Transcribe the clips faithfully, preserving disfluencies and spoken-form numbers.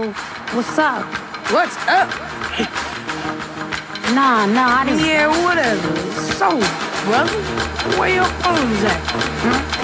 So, what's up? What's up? Nah, nah, I didn't. Yeah, whatever. So, brother, where your phone's at? Huh?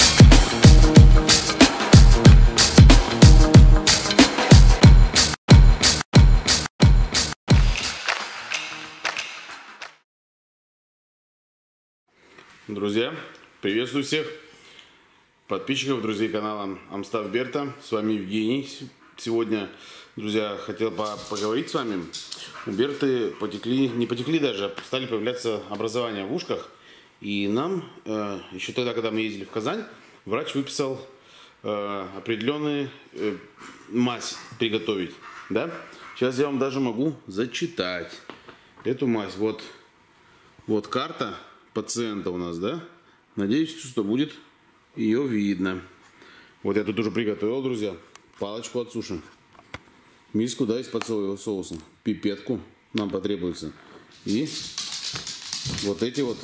Друзья, приветствую всех подписчиков, друзей канала Амстав Берта. С вами Евгений. Сегодня, друзья, хотел поговорить с вами. У Берты потекли, не потекли даже, стали появляться образования в ушках. И нам, э, еще тогда, когда мы ездили в Казань, врач выписал э, определенную э, мазь приготовить. Да? Сейчас я вам даже могу зачитать эту мазь. Вот, вот карта пациента у нас, да? Надеюсь, что будет ее видно. Вот я тут уже приготовил, друзья, палочку от суши, миску, да, из-под соевого соуса, пипетку нам потребуется, и вот эти вот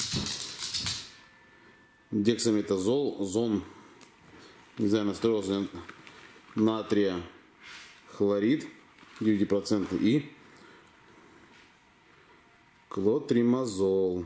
дексаметазол, зон, не знаю, настроился, натрия хлорид девять процентов и клотримазол.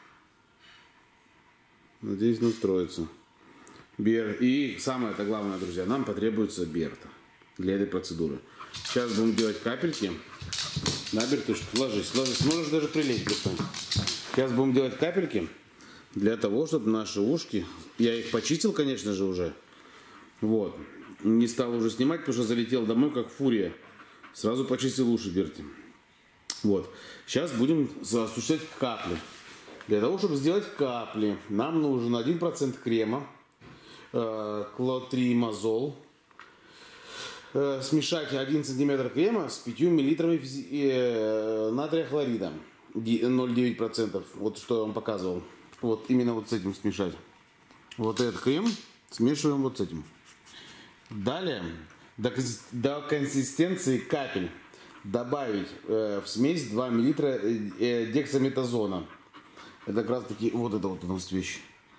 Надеюсь, настроится. Бер. И самое это главное, друзья, нам потребуется Берта для этой процедуры. Сейчас будем делать капельки. На, Бертушка, ложись, ложись. Можешь даже прилечь, Берта. Сейчас будем делать капельки для того, чтобы наши ушки, я их почистил, конечно же, уже. Вот. Не стал уже снимать, потому что залетел домой, как фурия. Сразу почистил уши Берти. Вот. Сейчас будем осуществлять капли. Для того, чтобы сделать капли, нам нужен один процент крема, э, клотримазол. Э, смешать один сантиметр крема с пятью миллилитрами э, натрия хлорида, ноль целых девять десятых процента. Вот что я вам показывал. Вот именно вот с этим смешать. Вот этот крем смешиваем вот с этим. Далее, до, до консистенции капель добавить э, в смесь два миллилитра э, дексаметазона. Это как раз таки вот это вот у нас вещь.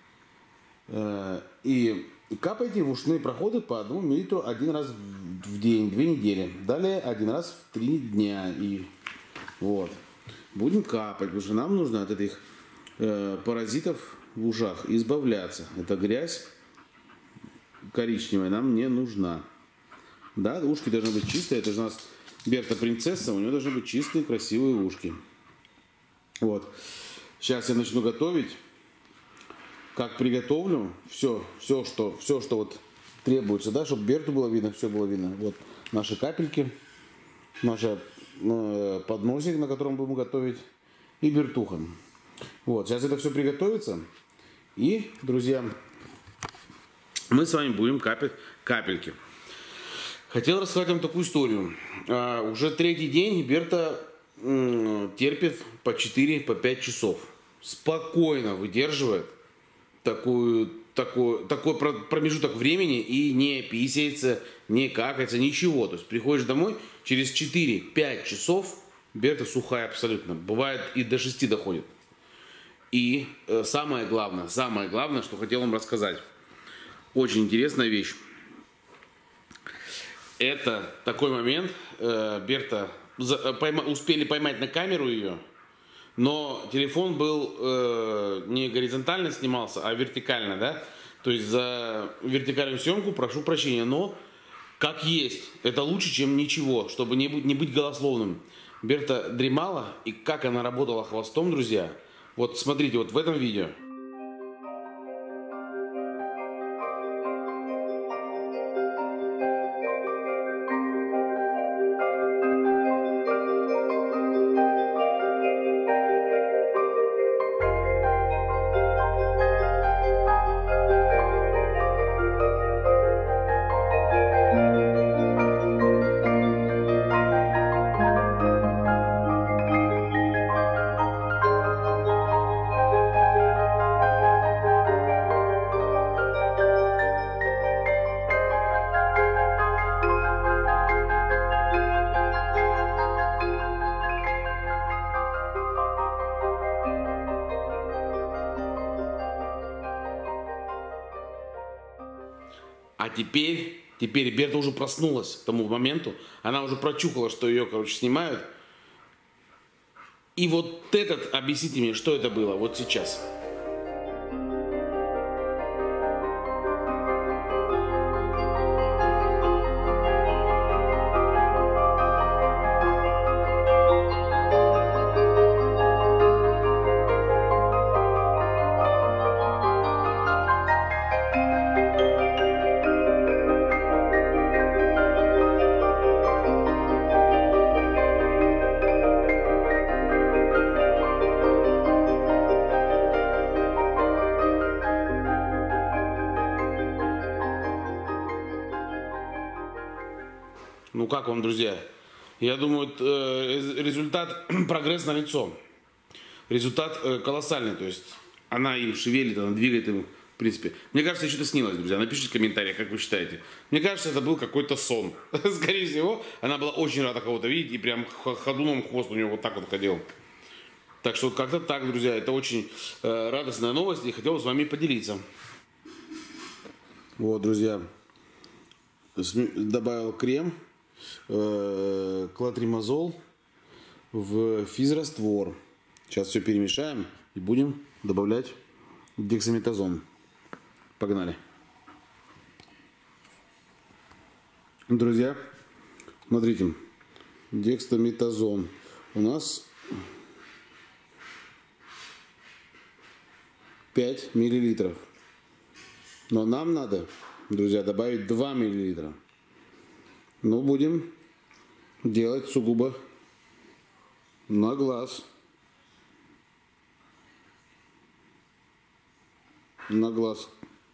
И капайте в ушные проходы по одному миллилитру один раз в день, две недели. Далее один раз в три дня. И вот. Будем капать, потому что нам нужно от этих э, паразитов в ушах избавляться. Эта грязь коричневая нам не нужна. Да, ушки должны быть чистые. Это же у нас Берта принцесса, у нее должны быть чистые, красивые ушки. Вот. Сейчас я начну готовить. Как приготовлю, все, все, что, все, что вот требуется, да, чтобы Берту было видно, все было видно. Вот наши капельки, наш э, подносик, на котором будем готовить, и Бертуха. Вот, сейчас это все приготовится. И, друзья, мы с вами будем капать капельки. Хотел рассказать вам такую историю. А, уже третий день Берта терпит по четыре, по пять часов. Спокойно выдерживает такую, такой, такой промежуток времени и не писается, не какается, ничего. То есть приходишь домой, через четыре-пять часов Берта сухая абсолютно. Бывает и до шести доходит. И э, самое главное, самое главное, что хотел вам рассказать. Очень интересная вещь. Это такой момент, э, Берта Пойма, успели поймать на камеру ее, но телефон был э, не горизонтально снимался, а вертикально, да? То есть за вертикальную съемку прошу прощения, но как есть, это лучше, чем ничего, чтобы не быть, не быть голословным. Берта дремала, и как она работала хвостом, друзья, вот смотрите, вот в этом видео. А теперь Теперь Берта уже проснулась к тому моменту. Она уже прочухала, что ее, короче, снимают. И вот этот, объясните мне, что это было вот сейчас. Ну как вам, друзья? Я думаю, результат, прогресс налицо. Результат колоссальный. То есть она им шевелит, она двигает им, в принципе. Мне кажется, что-то снилось, друзья. Напишите в комментариях, как вы считаете. Мне кажется, это был какой-то сон. Скорее всего, она была очень рада кого-то видеть, и прям ходуном хвост у нее вот так вот ходил. Так что как-то так, друзья. Это очень радостная новость, и хотел с вами поделиться. Вот, друзья. Добавил крем. Клотримазол в физраствор. Сейчас все перемешаем и будем добавлять дексаметазон. Погнали. Друзья, смотрите, дексаметазон у нас пять миллилитров, но нам надо, друзья, добавить два миллилитра. Но будем делать сугубо на глаз. На глаз.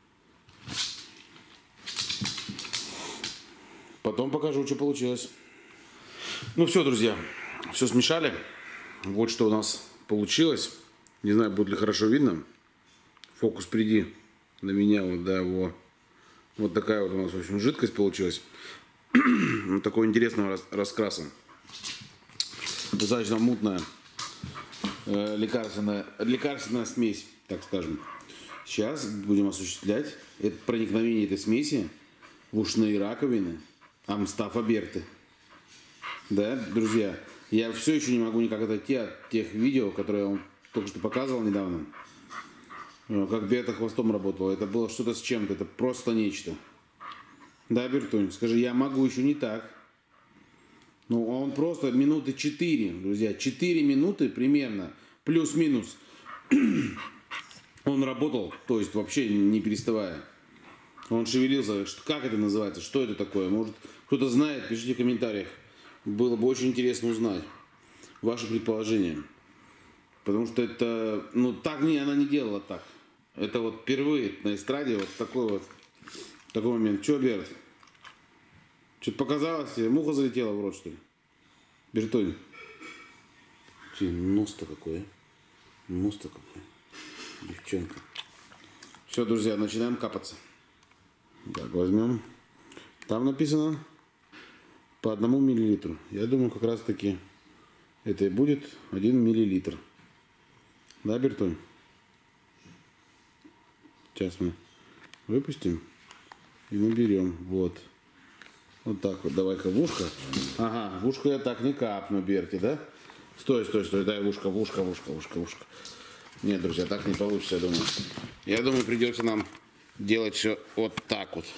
Потом покажу, что получилось. Ну все, друзья, все смешали. Вот что у нас получилось. Не знаю, будет ли хорошо видно. Фокус приди на меня, вот, да, вот. Вот такая вот у нас, в общем, жидкость получилась. Такого интересного раскраса. Достаточно мутная э, лекарственная, лекарственная смесь, так скажем. Сейчас будем осуществлять это проникновение этой смеси в ушные раковины Амстафа Берты. Да, друзья, я все еще не могу никак отойти от тех видео, которые я вам только что показывал недавно. Как Берта хвостом работала. Это было что-то с чем-то. Это просто нечто. Да, Бертунь, скажи, я могу еще не так. Ну, он просто минуты четыре, друзья. четыре минуты примерно, плюс-минус. Он работал, то есть вообще не переставая. Он шевелился. Как это называется? Что это такое? Может, кто-то знает? Пишите в комментариях. Было бы очень интересно узнать ваши предположения. Потому что это, ну, так не, она не делала так. Это вот впервые на эстраде вот такой вот, такой момент. Че, Берт? Что-то показалось тебе? Муха залетела в рот, что ли? Бертонь. Нос-то какой, а? Нос-то какой. Девчонка. Все, друзья, начинаем капаться. Так, возьмем. Там написано по одному миллилитру. Я думаю, как раз таки это и будет один миллилитр. Да, Бертонь? Сейчас мы выпустим и наберем. Вот. Вот так вот. Давай-ка в ушко. Ага, в ушко я так не капну, Берти, да? Стой, стой, стой. Дай в ушко, в ушко, в ушко, в ушко, в ушко. Нет, друзья, так не получится, я думаю. Я думаю, придется нам делать все вот так вот.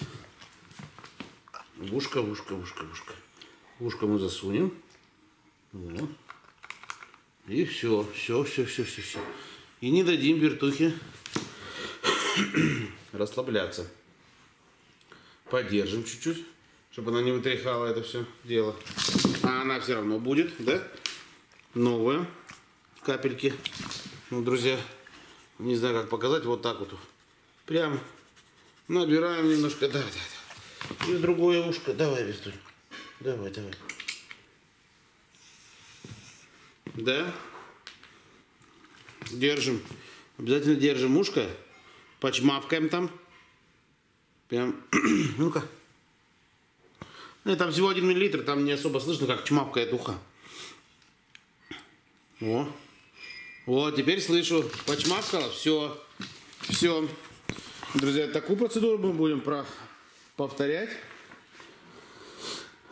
В ушко, в ушко, в ушко, в ушко. В ушко мы засунем. Вот. И все, все, все, все, все, все. И не дадим Бертухе расслабляться. Подержим чуть-чуть, чтобы она не вытряхала это все дело. А она все равно будет, да? Новые капельки. Ну, друзья, не знаю, как показать. Вот так вот. Прям набираем немножко. Да, да, да. И в другое ушко. Давай, Бертуль. Давай, давай. Да? Держим. Обязательно держим ушко. Почмавкаем там. Прям. Ну-ка. Ну, там всего один миллилитр. Там не особо слышно, как чмавкает ухо. О. Вот, теперь слышу. Почмавкала. Все. Все. Друзья, такую процедуру мы будем про... повторять.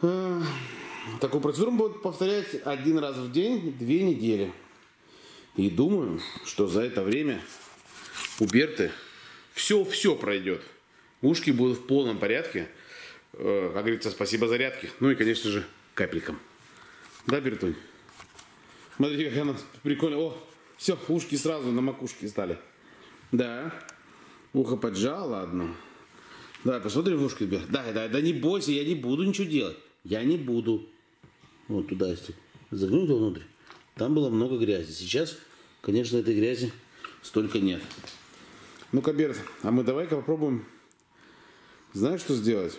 Такую процедуру будут повторять один раз в день, две недели. И думаю, что за это время у Берты все-все пройдет. Ушки будут в полном порядке. Как говорится, спасибо зарядке. Ну и, конечно же, капелькам. Да, Бертунь? Смотрите, как она прикольно. О, все, ушки сразу на макушке стали. Да. Ухо поджало одно. Давай посмотрим в ушки, Берт. Да, да, да не бойся, я не буду ничего делать. Я не буду. Вот туда, если загнуть его внутрь. Там было много грязи. Сейчас, конечно, этой грязи столько нет. Ну-ка, Берт, а мы давай-ка попробуем. Знаешь, что сделать?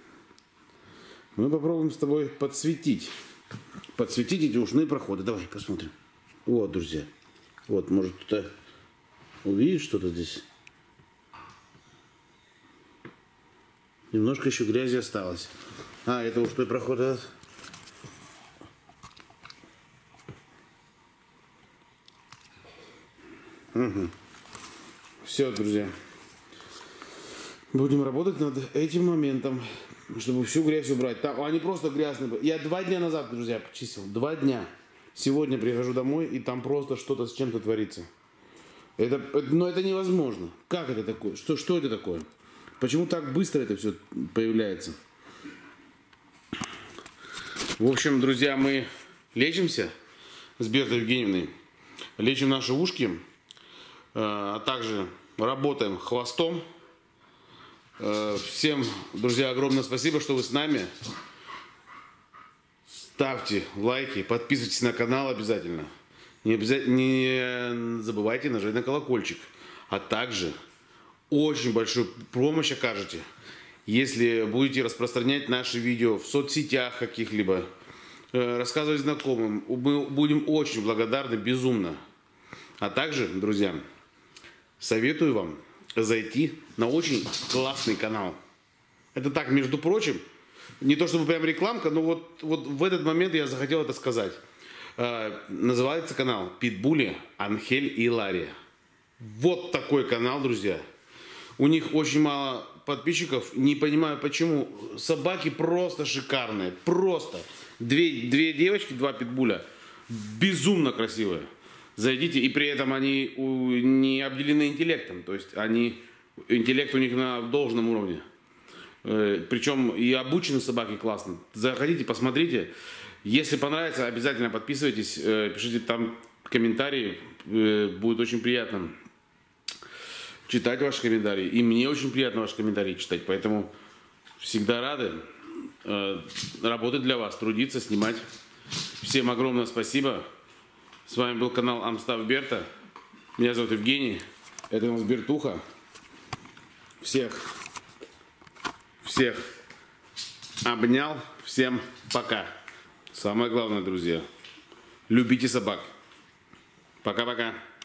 Мы попробуем с тобой подсветить. Подсветить эти ушные проходы. Давай, посмотрим. Вот, друзья. Вот, может, кто-то увидит что-то здесь. Немножко еще грязи осталось. А, это ушной проход этот. Угу. Все, друзья. Будем работать над этим моментом, чтобы всю грязь убрать. Там, они просто грязные. Я два дня назад, друзья, почистил. Два дня. Сегодня прихожу домой, и там просто что-то с чем-то творится. Это, это, но это невозможно. Как это такое? Что, что это такое? Почему так быстро это все появляется? В общем, друзья, мы лечимся с Бертой Евгеньевной. Лечим наши ушки. А также работаем хвостом. Всем, друзья, огромное спасибо, что вы с нами. Ставьте лайки, подписывайтесь на канал обязательно. Не, обязательно, не забывайте нажать на колокольчик. А также очень большую помощь окажете, если будете распространять наши видео в соцсетях каких-либо, рассказывать знакомым. Мы будем очень благодарны, безумно. А также, друзья, советую вам зайти на очень классный канал. Это так, между прочим, не то чтобы прям рекламка, но вот, вот в этот момент я захотел это сказать. Э, называется канал Питбули, Анхель и Лария. Вот такой канал, друзья. У них очень мало подписчиков. Не понимаю почему. Собаки просто шикарные. Просто. Две, две девочки, два питбуля. Безумно красивые. Зайдите, и при этом они не обделены интеллектом, то есть они, интеллект у них на должном уровне. Причем и обучены собаки классно. Заходите, посмотрите. Если понравится, обязательно подписывайтесь, пишите там комментарии, будет очень приятно читать ваши комментарии. И мне очень приятно ваши комментарии читать, поэтому всегда рады работать для вас, трудиться, снимать. Всем огромное спасибо. С вами был канал Амстав Берта. Меня зовут Евгений. Это у нас Бертуха. Всех, всех обнял. Всем пока. Самое главное, друзья, любите собак. Пока-пока.